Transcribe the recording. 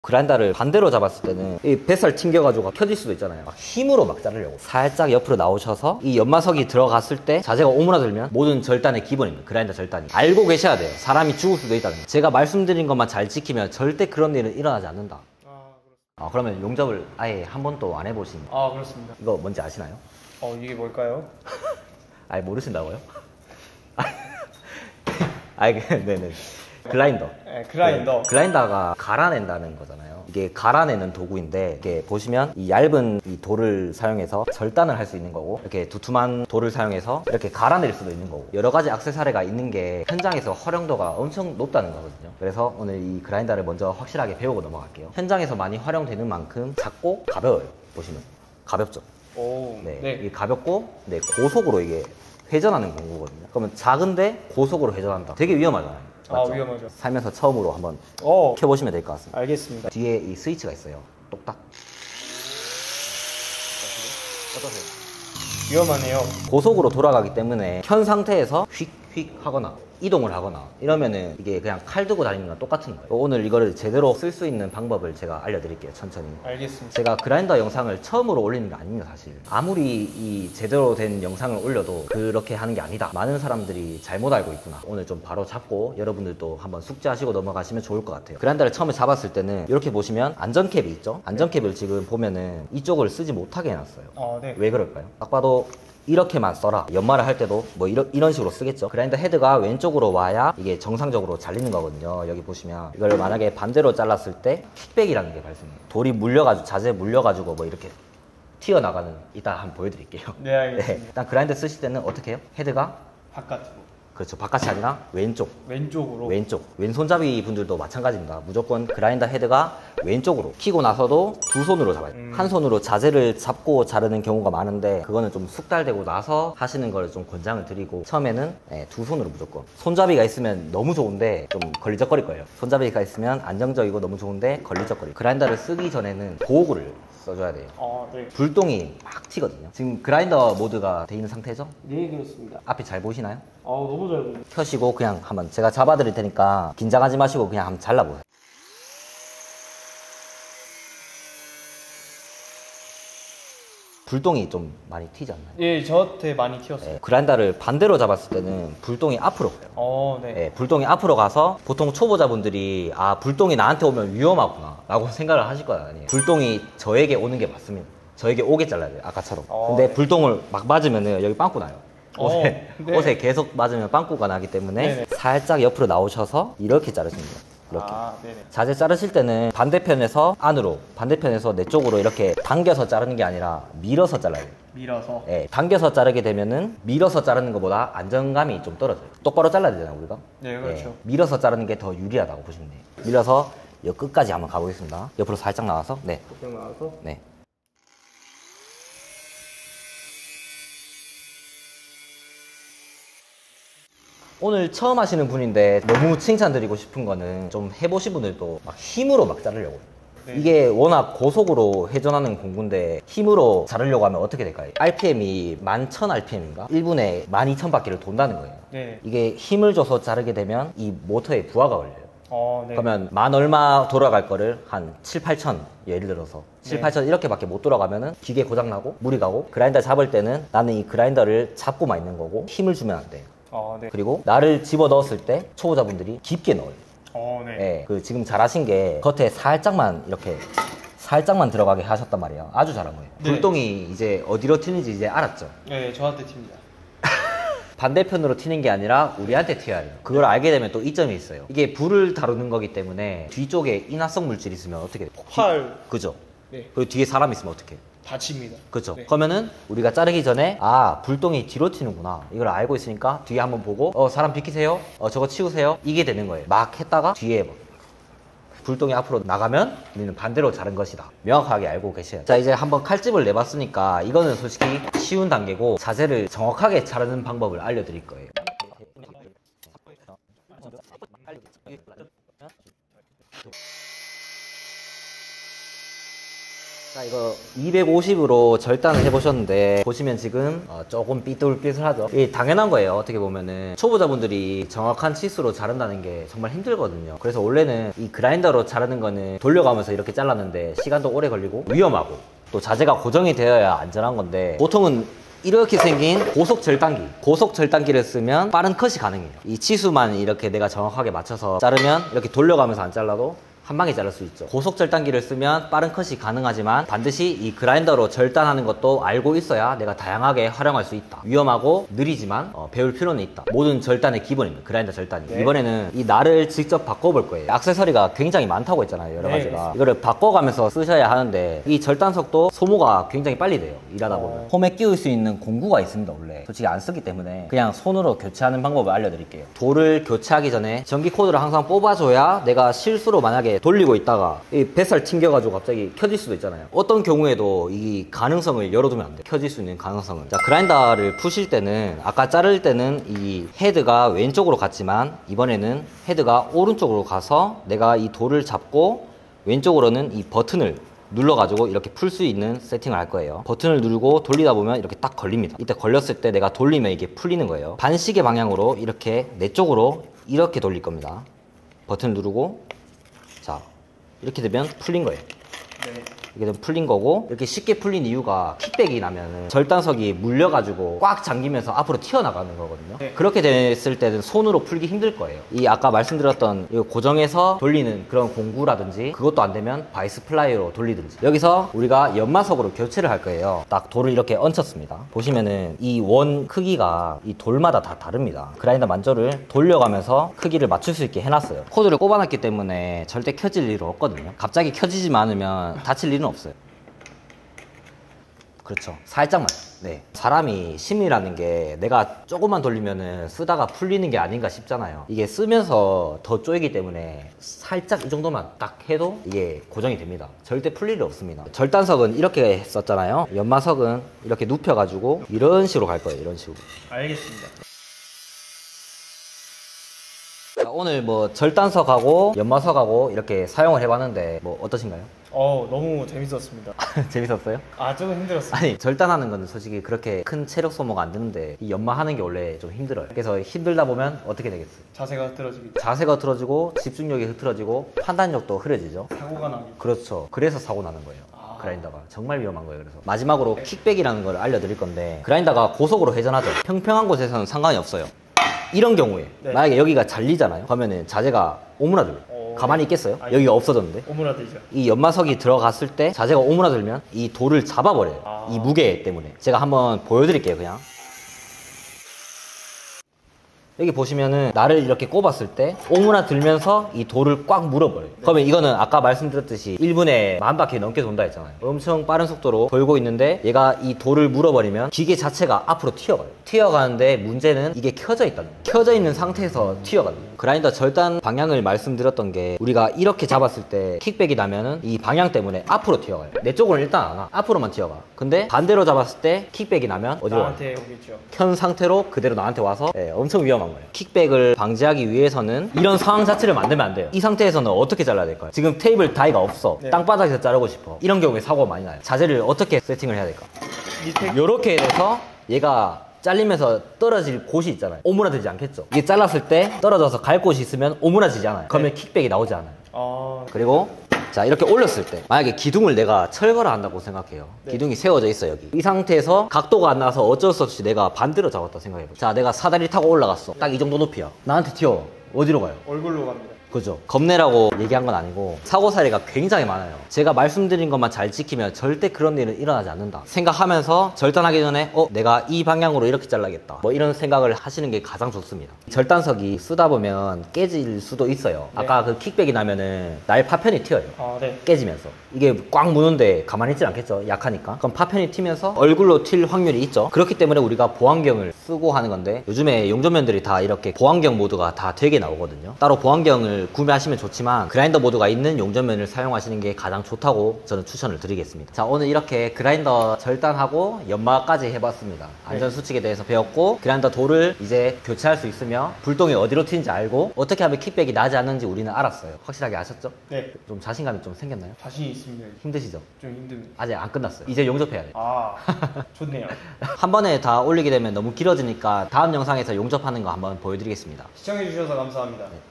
그라인더를 반대로 잡았을 때는 이 뱃살 튕겨가지고 켜질 수도 있잖아요. 막 힘으로 막 자르려고 살짝 옆으로 나오셔서 이 연마석이 들어갔을 때 자세가 오므라들면 모든 절단의 기본입니다. 그라인더 절단이 알고 계셔야 돼요. 사람이 죽을 수도 있다는 거. 제가 말씀드린 것만 잘 지키면 절대 그런 일은 일어나지 않는다. 그러면 용접을 아예 한 번도 안 해보신? 그렇습니다. 이거 뭔지 아시나요? 이게 뭘까요? 아예 모르신다고요? 네네. 글라인더. 네, 글라인더. 네, 글라인더가 갈아낸다는 거잖아요. 이게 갈아내는 도구인데, 이렇게 보시면 이 얇은 이 돌을 사용해서 절단을 할 수 있는 거고, 이렇게 두툼한 돌을 사용해서 이렇게 갈아낼 수도 있는 거고, 여러 가지 액세서리가 있는 게 현장에서 활용도가 엄청 높다는 거거든요. 그래서 오늘 이 글라인더를 먼저 확실하게 배우고 넘어갈게요. 현장에서 많이 활용되는 만큼 작고 가벼워요. 보시면 가볍죠. 네. 이게 가볍고, 네, 고속으로 이게 회전하는 공구거든요. 그러면 작은데 고속으로 회전한다. 되게 위험하잖아요. 맞죠? 위험하죠. 살면서 처음으로 한번 켜보시면 될 것 같습니다. 알겠습니다. 뒤에 이 스위치가 있어요. 똑딱. 어떠세요? 위험하네요. 고속으로 돌아가기 때문에 켠 상태에서 휙휙 하거나 이동을 하거나 이러면은 이게 그냥 칼 들고 다니는 거랑 똑같은 거예요. 오늘 이거를 제대로 쓸 수 있는 방법을 제가 알려드릴게요. 천천히. 알겠습니다. 제가 그라인더 영상을 처음으로 올리는 게 아닙니다. 사실 아무리 이 제대로 된 영상을 올려도 그렇게 하는 게 아니다. 많은 사람들이 잘못 알고 있구나. 오늘 좀 바로 잡고 여러분들도 한번 숙지하시고 넘어가시면 좋을 것 같아요. 그라인더를 처음에 잡았을 때는 이렇게 보시면 안전캡이 있죠. 안전캡을 지금 보면은 이쪽을 쓰지 못하게 해놨어요. 네. 왜 그럴까요? 딱 봐도 이렇게만 써라. 연마를 할 때도 뭐 이런 식으로 쓰겠죠. 그라인더 헤드가 왼쪽으로 와야 이게 정상적으로 잘리는 거거든요. 여기 보시면 이걸 만약에 반대로 잘랐을 때 킥백이라는 게 발생해요. 돌이 물려가지고 자재 물려가지고 뭐 이렇게 튀어나가는, 이따 한번 보여드릴게요. 네, 알겠습니다. 일단 그라인더 쓰실 때는 어떻게 해요? 헤드가 바깥으로. 그렇죠. 바깥이 아니라 왼쪽으로. 왼손잡이 분들도 마찬가지입니다. 무조건 그라인더 헤드가 왼쪽으로 키고 나서도 두 손으로 잡아야 돼요. 한 손으로 자재를 잡고 자르는 경우가 많은데 그거는 좀 숙달되고 나서 하시는 걸 좀 권장을 드리고, 처음에는 두 손으로 무조건. 손잡이가 있으면 너무 좋은데 좀 걸리적거릴 거예요. 손잡이가 있으면 안정적이고 너무 좋은데 걸리적거릴. 그라인더를 쓰기 전에는 도구를 써줘야 돼요. 네. 불똥이 막 튀거든요. 지금 그라인더 모드가 돼 있는 상태죠? 네, 그렇습니다. 앞이 잘 보이시나요? 너무 잘 보여요. 켜시고 그냥 한번 제가 잡아드릴 테니까 긴장하지 마시고 그냥 한번 잘라보세요. 불똥이 좀 많이 튀지 않나요? 예, 저한테 많이 튀었어요. 그라인더를 반대로 잡았을 때는 불똥이 앞으로 가요. 네. 불똥이 앞으로 가서 보통 초보자분들이 불똥이 나한테 오면 위험하구나 라고 생각을 하실 거 아니에요. 불똥이 저에게 오는 게 맞습니다. 저에게 오게 잘라야 돼요. 아까처럼. 근데 네. 불똥을 막 맞으면 여기 빵꾸 나요. 네. 옷에 계속 맞으면 빵꾸가 나기 때문에 네네. 살짝 옆으로 나오셔서 이렇게 자르시면 돼요. 이렇게. 네네. 자재 자르실 때는 반대편에서 안으로, 반대편에서 내 쪽으로 이렇게 당겨서 자르는 게 아니라 밀어서 잘라야 돼요. 밀어서. 당겨서 자르게 되면은 밀어서 자르는 것보다 안정감이 좀 떨어져요. 똑바로 잘라야 되잖아요, 우리가. 네, 그렇죠. 밀어서 자르는 게 더 유리하다고 보시면 돼요. 밀어서 여 끝까지 한번 가보겠습니다. 옆으로 살짝 나와서, 살짝 나와서. 오늘 처음 하시는 분인데 너무 칭찬드리고 싶은 거는 좀 해보신 분들도 막 힘으로 막 자르려고. 이게 워낙 고속으로 회전하는 공구인데 힘으로 자르려고 하면 어떻게 될까요? RPM이 11,000rpm인가? 1분에 12,000바퀴를 돈다는 거예요. 이게 힘을 줘서 자르게 되면 이 모터에 부하가 걸려요. 그러면 만 얼마 돌아갈 거를 한 7, 8천, 예를 들어서 7, 8천 이렇게밖에 못 돌아가면은 기계 고장나고 물이 가고, 그라인더 잡을 때는 나는 이 그라인더를 잡고만 있는 거고 힘을 주면 안 돼요. 그리고 나를 집어 넣었을 때 초보자분들이 깊게 넣어요. 그 지금 잘하신 게 겉에 살짝만 이렇게 살짝만 들어가게 하셨단 말이에요. 아주 잘한 거예요. 불똥이 이제 어디로 튀는지 이제 알았죠? 네, 저한테 튑니다. 반대편으로 튀는 게 아니라 우리한테 튀어야 돼요. 그걸 알게 되면 또 이점이 있어요. 이게 불을 다루는 거기 때문에 뒤쪽에 인화성 물질이 있으면 어떻게 돼요? 폭발. 그죠? 그리고 뒤에 사람 있으면 어떻게 해요? 다칩니다. 그렇죠. 그러면은 우리가 자르기 전에 불똥이 뒤로 튀는구나 이걸 알고 있으니까 뒤에 한번 보고 사람 비키세요, 저거 치우세요, 이게 되는 거예요. 막 했다가 뒤에 불똥이 앞으로 나가면 우리는 반대로 자른 것이다. 명확하게 알고 계셔야 돼요. 자, 이제 한번 칼집을 내봤으니까 이거는 솔직히 쉬운 단계고 자재를 정확하게 자르는 방법을 알려드릴 거예요. 자, 이거 250으로 절단을 해보셨는데 보시면 지금 조금 삐뚤삐뚤하죠. 이게 당연한 거예요. 어떻게 보면은 초보자분들이 정확한 치수로 자른다는 게 정말 힘들거든요. 그래서 원래는 이 그라인더로 자르는 거는 돌려가면서 이렇게 잘랐는데 시간도 오래 걸리고 위험하고 또 자재가 고정이 되어야 안전한 건데, 보통은 이렇게 생긴 고속 절단기를 쓰면 빠른 컷이 가능해요. 이 치수만 이렇게 내가 정확하게 맞춰서 자르면 이렇게 돌려가면서 안 잘라도 한 방에 자를 수 있죠. 고속 절단기를 쓰면 빠른 컷이 가능하지만 반드시 이 그라인더로 절단하는 것도 알고 있어야 내가 다양하게 활용할 수 있다. 위험하고 느리지만 배울 필요는 있다. 모든 절단의 기본입니다. 그라인더 절단이. 네. 이번에는 이 날을 직접 바꿔볼 거예요. 액세서리가 굉장히 많다고 했잖아요. 여러 가지가. 이거를 바꿔가면서 쓰셔야 하는데 이 절단석도 소모가 굉장히 빨리 돼요. 일하다 보면. 홈에 끼울 수 있는 공구가 있습니다. 원래 솔직히 안 쓰기 때문에 그냥 손으로 교체하는 방법을 알려드릴게요. 돌을 교체하기 전에 전기 코드를 항상 뽑아줘야 내가 실수로 만약에 돌리고 있다가 이 뱃살 튕겨가지고 갑자기 켜질 수도 있잖아요. 어떤 경우에도 이 가능성을 열어두면 안 돼. 켜질 수 있는 가능성을. 자, 그라인더를 푸실 때는 아까 자를 때는 이 헤드가 왼쪽으로 갔지만 이번에는 헤드가 오른쪽으로 가서 내가 이 돌을 잡고 왼쪽으로는 이 버튼을 눌러가지고 이렇게 풀 수 있는 세팅을 할 거예요. 버튼을 누르고 돌리다 보면 이렇게 딱 걸립니다. 이때 걸렸을 때 내가 돌리면 이게 풀리는 거예요. 반시계 방향으로 이렇게 내 쪽으로 이렇게 돌릴 겁니다. 버튼을 누르고 자, 이렇게 되면 풀린 거예요. 네. 이게 되면 풀린 거고, 이렇게 쉽게 풀린 이유가 킥백이 나면은 절단석이 물려가지고 꽉 잠기면서 앞으로 튀어나가는 거거든요. 네. 그렇게 됐을 때는 손으로 풀기 힘들 거예요. 이 아까 말씀드렸던 이 고정해서 돌리는 그런 공구라든지 그것도 안 되면 바이스 플라이로 돌리든지. 여기서 우리가 연마석으로 교체를 할 거예요. 딱 돌을 이렇게 얹혔습니다. 보시면은 이 원 크기가 이 돌마다 다 다릅니다. 그라인더 만조를 돌려가면서 크기를 맞출 수 있게 해놨어요. 코드를 꼽아놨기 때문에 절대 켜질 일은 없거든요. 갑자기 켜지지만 않으면 다칠 일은 없어요. 그렇죠. 살짝만. 네. 사람이 심이라는 게 내가 조금만 돌리면은 쓰다가 풀리는 게 아닌가 싶잖아요. 이게 쓰면서 더 쪼이기 때문에 살짝 이 정도만 딱 해도 이게 고정이 됩니다. 절대 풀릴 일 없습니다. 절단석은 이렇게 했었잖아요. 연마석은 이렇게 눕혀가지고 이런 식으로 갈 거예요. 이런 식으로. 알겠습니다. 자, 오늘 뭐 절단석하고 연마석하고 이렇게 사용을 해봤는데 뭐 어떠신가요? 너무 재밌었습니다. 재밌었어요? 조금 힘들었어요. 아니, 절단하는 거는 솔직히 그렇게 큰 체력 소모가 안 드는데 이 연마하는 게 원래 좀 힘들어요. 그래서 힘들다 보면 어떻게 되겠어요? 자세가 흐트러지기 자세가 흐트러지고 집중력이 흐트러지고 판단력도 흐려지죠. 사고가 나기. 그렇죠. 그래서 사고 나는 거예요. 그라인더가 정말 위험한 거예요. 그래서 마지막으로 킥백이라는 걸 알려드릴 건데, 그라인더가 고속으로 회전하죠. 평평한 곳에서는 상관이 없어요. 이런 경우에 만약에 여기가 잘리잖아요. 그러면은 자재가 오므라들어요. 가만히 있겠어요? 여기가 없어졌는데. 오므라들죠. 이 연마석이 들어갔을 때 자재가 오므라들면 이 돌을 잡아버려요. 이 무게 때문에. 제가 한번 보여드릴게요. 그냥 여기 보시면은 날을 이렇게 꼽았을 때 오므라들면서 이 돌을 꽉 물어버려요. 그러면 이거는 아까 말씀드렸듯이 1분에 10,000바퀴 넘게 돈다 했잖아요. 엄청 빠른 속도로 돌고 있는데 얘가 이 돌을 물어버리면 기계 자체가 앞으로 튀어가요. 튀어가는데 문제는 이게 켜져 있다는 거예요. 켜져 있는 상태에서 튀어가요. 그라인더 절단 방향을 말씀드렸던 게, 우리가 이렇게 잡았을 때 킥백이 나면은 이 방향 때문에 앞으로 튀어가요. 내 쪽으로는 일단 안 와. 앞으로만 튀어가. 근데 반대로 잡았을 때 킥백이 나면 어디로 와요? 나한테 오겠죠. 켠 상태로 그대로 나한테 와서 엄청 위험한 거예요. 킥백을 방지하기 위해서는 이런 상황 자체를 만들면 안 돼요. 이 상태에서는 어떻게 잘라야 될까요? 지금 테이블 다이가 없어. 땅바닥에서 자르고 싶어. 이런 경우에 사고가 많이 나요. 자재를 어떻게 세팅을 해야 될까? 이렇게 돼서 얘가 잘리면서 떨어질 곳이 있잖아요. 오므라들지 않겠죠. 이게 잘랐을 때 떨어져서 갈 곳이 있으면 오므라지지 않아요. 그러면 킥백이 나오지 않아요. 그리고 자, 이렇게 올렸을 때 만약에 기둥을 내가 철거를 한다고 생각해요. 기둥이 세워져 있어 여기. 이 상태에서 각도가 안 나서 어쩔 수 없이 내가 반대로 잡았다 생각해보자. 자, 내가 사다리 타고 올라갔어. 딱 이 정도 높이야. 나한테 튀어. 어디로 가요? 얼굴로 갑니다. 그죠. 겁내라고 얘기한 건 아니고 사고 사례가 굉장히 많아요. 제가 말씀드린 것만 잘 지키면 절대 그런 일은 일어나지 않는다 생각하면서 절단하기 전에 내가 이 방향으로 이렇게 잘라야겠다, 뭐 이런 생각을 하시는 게 가장 좋습니다. 절단석이 쓰다 보면 깨질 수도 있어요. 아까 그 킥백이 나면은 날 파편이 튀어요. 깨지면서 이게 꽉 무는데 가만히 있지 않겠죠. 약하니까. 그럼 파편이 튀면서 얼굴로 튈 확률이 있죠. 그렇기 때문에 우리가 보안경을 쓰고 하는 건데, 요즘에 용접면들이 다 이렇게 보안경 모드가 다 되게 나오거든요. 따로 보안경을 용접면을 구매하시면 좋지만 그라인더 모드가 있는 용접면을 사용하시는 게 가장 좋다고 저는 추천을 드리겠습니다. 자, 오늘 이렇게 그라인더 절단하고 연마까지 해봤습니다. 안전수칙에 대해서 배웠고 그라인더 돌을 이제 교체할 수 있으며 불똥이 어디로 튀는지 알고 어떻게 하면 킥백이 나지 않는지 우리는 알았어요. 확실하게 아셨죠? 네. 좀 자신감이 좀 생겼나요? 자신이 있습니다. 힘드시죠? 좀 힘듭니다. 아직 안 끝났어요. 이제 용접해야 돼요. 아, 좋네요. 한 번에 다 올리게 되면 너무 길어지니까 다음 영상에서 용접하는 거 한번 보여드리겠습니다. 시청해주셔서 감사합니다.